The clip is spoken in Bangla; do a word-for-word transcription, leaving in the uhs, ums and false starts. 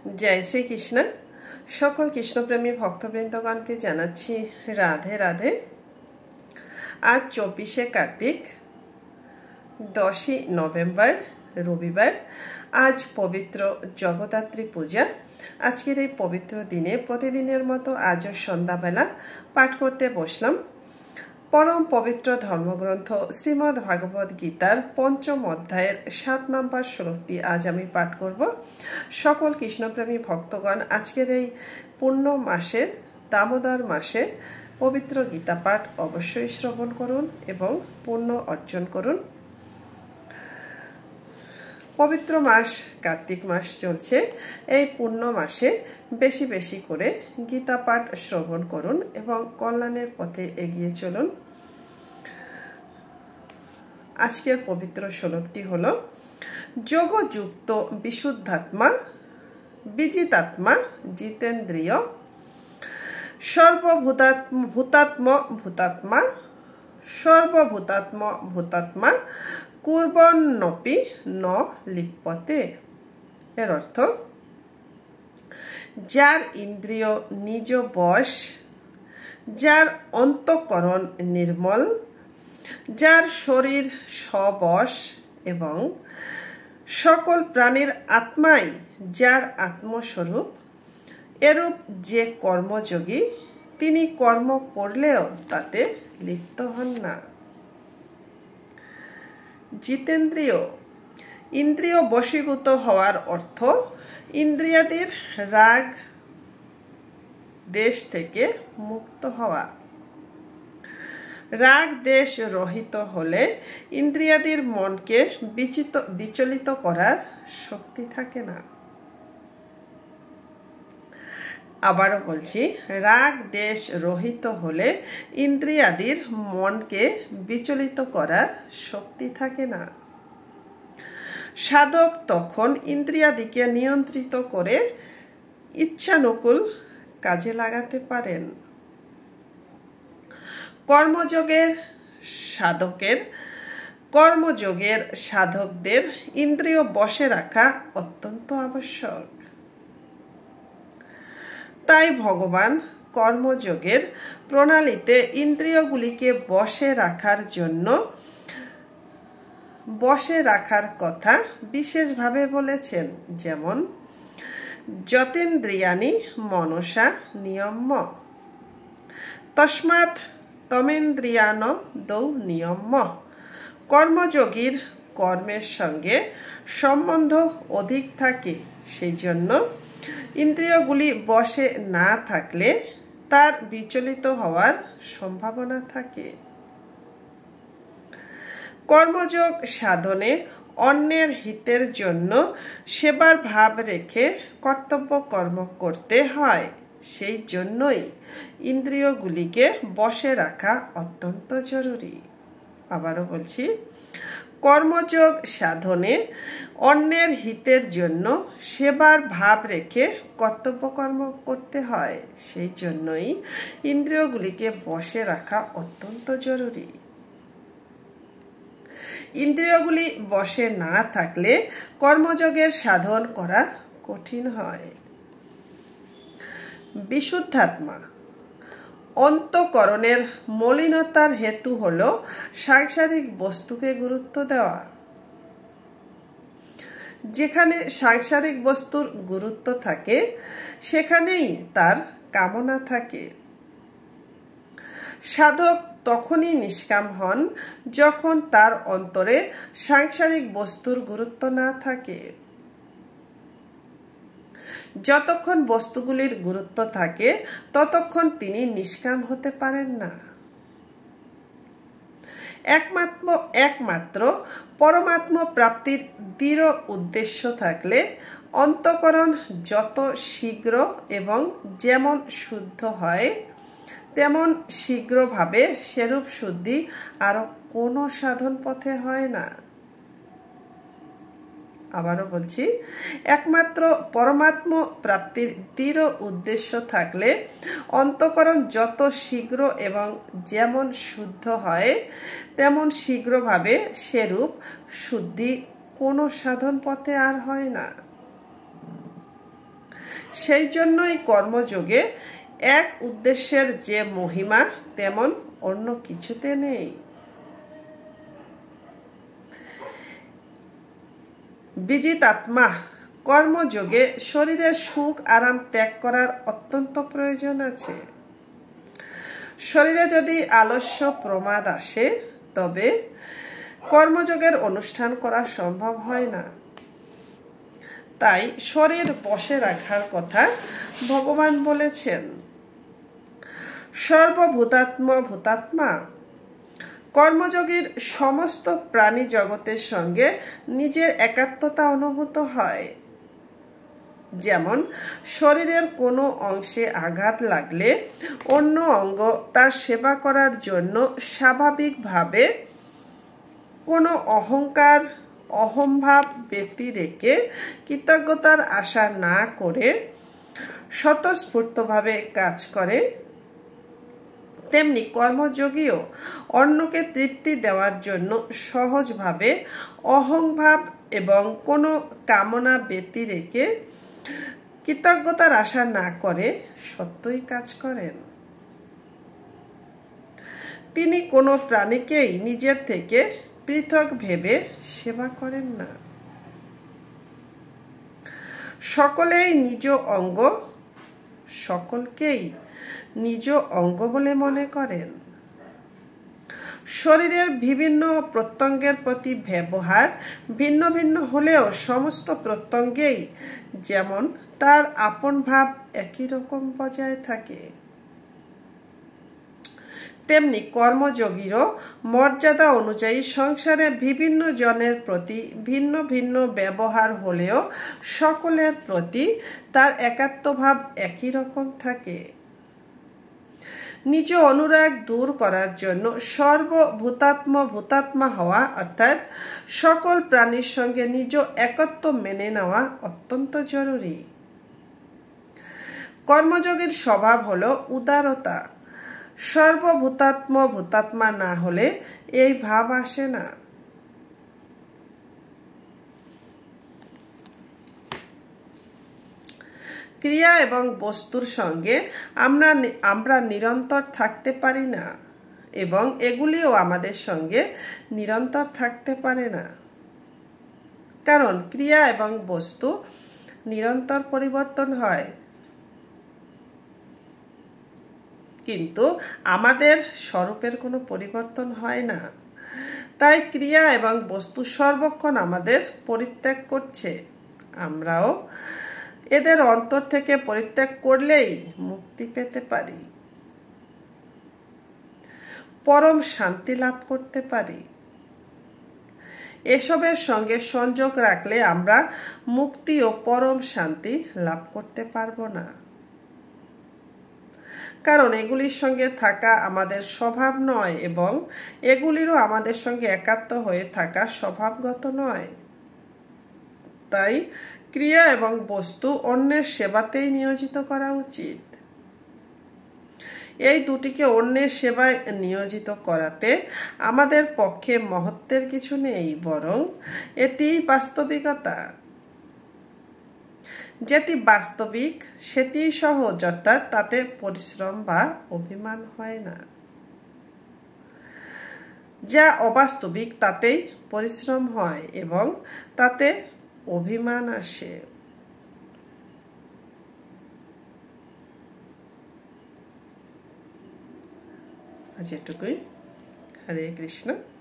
जय श्री कृष्ण। सकल कृष्णप्रेमी भक्तबृंदगण के जानाচ্ছি राधे राधे। आज चौबीशे कार्तिक दसई नवेम्बर रविवार। आज पवित्र जगदात्री पूजा। आजकेर এই पवित्र दिने प्रतिदिनेर मतो आज सन्ध्या बेला पाठ करते बसलाम परम पवित्र धर्मग्रंथ श्रीमद् भागवत गीतार पंचम अध्यायेर सात नम्बर श्लोकटी आज आमी पाठ करब। सकल कृष्णप्रेमी भक्तगण आजकेर এই पूर्ण मासेर दामोदर मासे पवित्र गीता पाठ अवश्य श्रवण करुन एवं पुण्य अर्जन करुन। पवित्र मास कार्तिक मास चलছে। এই পূর্ণ মাসে বেশি বেশি করে গীতা পাঠ শ্রবণ করুন এবং কল্যাণের পথে এগিয়ে চলুন। আজকের পবিত্র শ্লোকটি হলো যোগযুক্ত বিশুদ্ধাত্মা বিজিতাত্মা জিতেন্দ্রিয় সর্বভূতাত্ম ভূতাত্ম ভূতাত্মা সর্বভূতাত্ম ভূতাত্মা কুর্বন্নপি ন লিপ্যতে। এর অর্থ যার ইন্দ্রিয় নিজ বশ, যার অন্তঃকরণ নির্মল, যার শরীর সবশ এবং সকল প্রাণীর আত্মাই যার আত্মস্বরূপ, এরূপ যে কর্মযোগী তিনি কর্ম করলেও তাতে লিপ্ত হন না। জিতেন্দ্রিয় ইন্দ্রিয় বশীভূত হওয়ার অর্থ ইন্দ্রিয়াদির রাগ দেশ থেকে মুক্ত হওয়া। রাগ দেশ রহিত হলে ইন্দ্রিয়াদির মনকে বিচিত বিচলিত করার শক্তি থাকে না। আবারও বলছি, রাগ দেশ রহিত হলে ইন্দ্রিয়াদির মনকে বিচলিত করার শক্তি থাকে না। সাধক তখন ইন্দ্রিয়াদিকে নিয়ন্ত্রিত করে ইচ্ছানুকূল কাজে লাগাতে পারেন। কর্মযোগের সাধকের কর্মযোগের সাধকদের ইন্দ্রিয় বশে রাখা অত্যন্ত আবশ্যক। তাই ভগবান কর্মযোগের প্রণালীতে ইন্দ্রিয়গুলিকে বশে রাখার জন্য বশে রাখার কথা বিশেষভাবে বলেছেন। যেমন যতেন্দ্রিয়ানি মনসা নিয়ম্য তস্মাৎ তমেন্দ্রিয়ান দৌ নিয়ম্য। কর্মযোগীর কর্মের সঙ্গে সম্বন্ধ অধিক থাকে, সেই জন্য ইন্দ্রিয়গুলি বশে না থাকলে তার বিচলিত হওয়ার সম্ভাবনা থাকে। কর্মযোগ সাধনে অন্যের হিতের জন্য সেবার ভাব রেখে কর্তব্য কর্ম করতে হয়। সেই জন্যই ইন্দ্রিয়গুলিকে বশে রাখা অত্যন্ত জরুরি। আবারও বলছি, কর্মযোগ সাধনে অন্যের হিতের জন্য সেবার ভাব রেখে কর্তব্য কর্ম করতে হয়। সেই জন্যই ইন্দ্রিয়গুলিকে বশে রাখা অত্যন্ত জরুরি। ইন্দ্রিয়গুলি বশে না থাকলে কর্মযোগের সাধন করা কঠিন হয়। বিশুদ্ধাত্মা অন্তঃকরণের মলিনতার হেতু হলো সাংসারিক বস্তুকে গুরুত্ব দেওয়া। যেখানে সাংসারিক বস্তুর গুরুত্ব থাকে সেখানেই তার কামনা থাকে। সাধক তখনই নিষ্কাম হন যখন তার অন্তরে সাংসারিক বস্তুর গুরুত্ব না থাকে। যতক্ষণ বস্তুগুলির গুরুত্ব থাকে ততক্ষণ তিনি নিষ্কাম হতে পারেন না। একমাত্র একমাত্র পরমাত্ম প্রাপ্তির দৃঢ় উদ্দেশ্য থাকলে অন্তঃকরণ যত শীঘ্র এবং যেমন শুদ্ধ হয় তেমন শীঘ্রভাবে সেরূপ শুদ্ধি আর কোনো সাধন পথে হয় না। আবারও বলছি, একমাত্র পরমাত্ম প্রাপ্তির দৃঢ় উদ্দেশ্য থাকলে অন্তঃকরণ যত শীঘ্র এবং যেমন শুদ্ধ হয় তেমন শীঘ্রভাবে সেরূপ শুদ্ধি কোনো সাধন পথে আর হয় না। সেই জন্যই কর্মযোগে এক উদ্দেশ্যের যে মহিমা তেমন অন্য কিছুতে নেই। বিজিতাত্মা কর্মযোগে শরীরের সুখ আরাম ত্যাগ করার অত্যন্ত প্রয়োজন আছে। শরীরে যদি আলস্য প্রমাদ আসে তবে কর্মযোগের অনুষ্ঠান করা সম্ভব হয় না। তাই শরীর বশে রাখার কথা ভগবান বলেছেন। সর্বভূতাত্ম ভূতাত্মা কর্মযোগীর সমস্ত প্রাণী জগতের সঙ্গে নিজের একাত্মতা অনুভূত হয়। যেমন শরীরের কোনো অংশে আঘাত লাগলে অন্য অঙ্গ তার সেবা করার জন্য স্বাভাবিকভাবে কোনো অহংকার অহংভাব ব্যক্তি রেখে কৃতজ্ঞতার আশা না করে স্বতঃস্ফূর্তভাবে কাজ করে, তেমনি কর্মযোগীও অন্যকে তৃপ্তি দেওয়ার জন্য সহজভাবে অহংভাব এবং কোনো কামনা ব্যতি রেখে কৃতজ্ঞতার আশা না করে সত্যই কাজ করেন। তিনি কোনো প্রাণীকেই নিজের থেকে পৃথক ভেবে সেবা করেন না। সকলেই নিজ অঙ্গ সকলকেই নিজ অঙ্গ বলে মনে করেন। শরীরের বিভিন্ন প্রত্যঙ্গের প্রতি ব্যবহার ভিন্ন ভিন্ন হলেও সমস্ত প্রত্যঙ্গেই যেমন তার আপন ভাব একই রকম বজায় থাকে, তেমনি কর্মযোগীরও মর্যাদা অনুযায়ী সংসারে বিভিন্ন জনের প্রতি ভিন্ন ভিন্ন ব্যবহার হলেও সকলের প্রতি তার একাত্মভাব একই রকম থাকে। নিজ অনুরাগ দূর করার জন্য সর্বভূতাত্ম ভূতাত্মা হওয়া অর্থাৎ সকল প্রাণীর সঙ্গে নিজ একত্ব মেনে নেওয়া অত্যন্ত জরুরি। কর্মযোগীর স্বভাব হলো উদারতা। সর্বভূতাত্ম ভূতাত্মা না হলে এই ভাব আসে না। ক্রিয়া এবং বস্তুর সঙ্গে আমরা আমরা নিরন্তর থাকতে পারি না এবং এগুলিও আমাদের সঙ্গে নিরন্তর থাকতে পারে না, কারণ ক্রিয়া এবং বস্তু নিরন্তর পরিবর্তন হয়, কিন্তু আমাদের স্বরূপের কোনো পরিবর্তন হয় না। তাই ক্রিয়া এবং বস্তু সর্বক্ষণ আমাদের পরিত্যাগ করছে। আমরাও এদের অন্তর থেকে পরিত্যাগ করলেই মুক্তি পেতে পারি, পরম শান্তি লাভ করতে পারি। এসবের সঙ্গে সংযোগ রাখলে আমরা মুক্তি ও পরম শান্তি লাভ করতে পারবো না, কারণ এগুলির সঙ্গে থাকা আমাদের স্বভাব নয় এবং এগুলিরও আমাদের সঙ্গে একাত্ম হয়ে থাকা স্বভাবগত নয়। তাই ক্রিয়া এবং বস্তু অন্যের সেবাতেই নিয়োজিত করা উচিত। এই দুটিকে অন্যের সেবায় নিয়োজিত করাতে আমাদের পক্ষে মহত্বের কিছু নেই, বরং এটি বাস্তবিকতা। যেটি বাস্তবিক সেটি সহজ, অর্থাৎ তাতে পরিশ্রম বা অভিমান হয় না। যা অবাস্তবিক তাতেই পরিশ্রম হয় এবং তাতে অভিমান আসে। আজ এটুকুই। হরে কৃষ্ণ।